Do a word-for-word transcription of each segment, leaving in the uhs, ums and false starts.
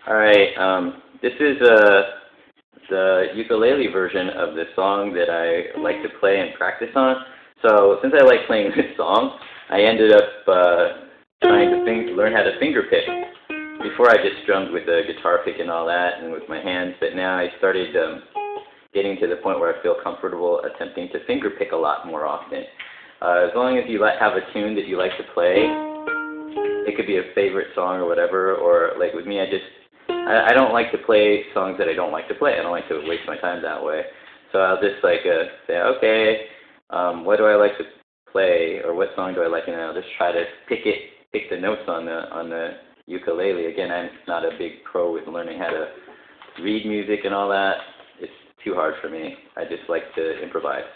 All right, um, this is uh, the ukulele version of the song that I like to play and practice on. So since I like playing this song, I ended up uh, trying to think, learn how to finger pick. Before I just strummed with the guitar pick and all that and with my hands, but now I started um, getting to the point where I feel comfortable attempting to finger pick a lot more often. Uh, as long as you like, have a tune that you like to play, it could be a favorite song or whatever, or like with me, I just, I, I don't like to play songs that I don't like to play. I don't like to waste my time that way. So I'll just like uh, say, okay, um, what do I like to play, or what song do I like, and I'll just try to pick it, pick the notes on the, on the ukulele. Again, I'm not a big pro with learning how to read music and all that. It's too hard for me. I just like to improvise.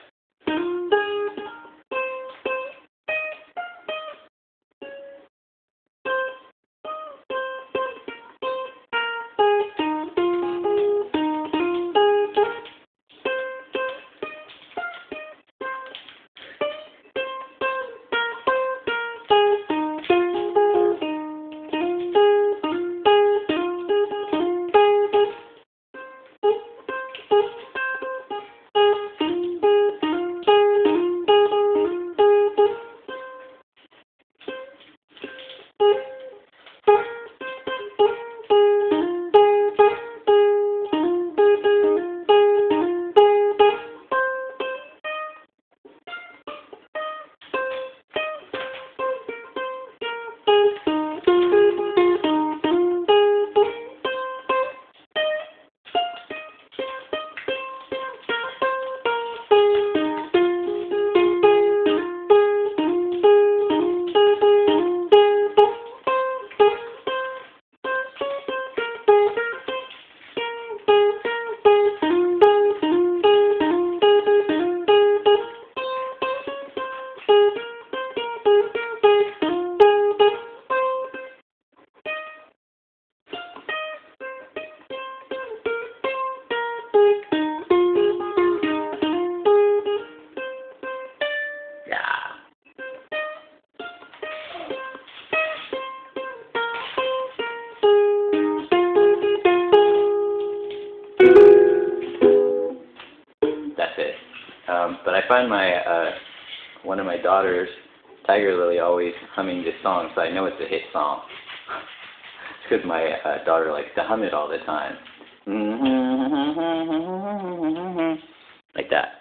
That's it. Um, but I find my uh, one of my daughters, Tiger Lily, always humming this song, so I know it's a hit song. It's because my uh, daughter likes to hum it all the time. Like that.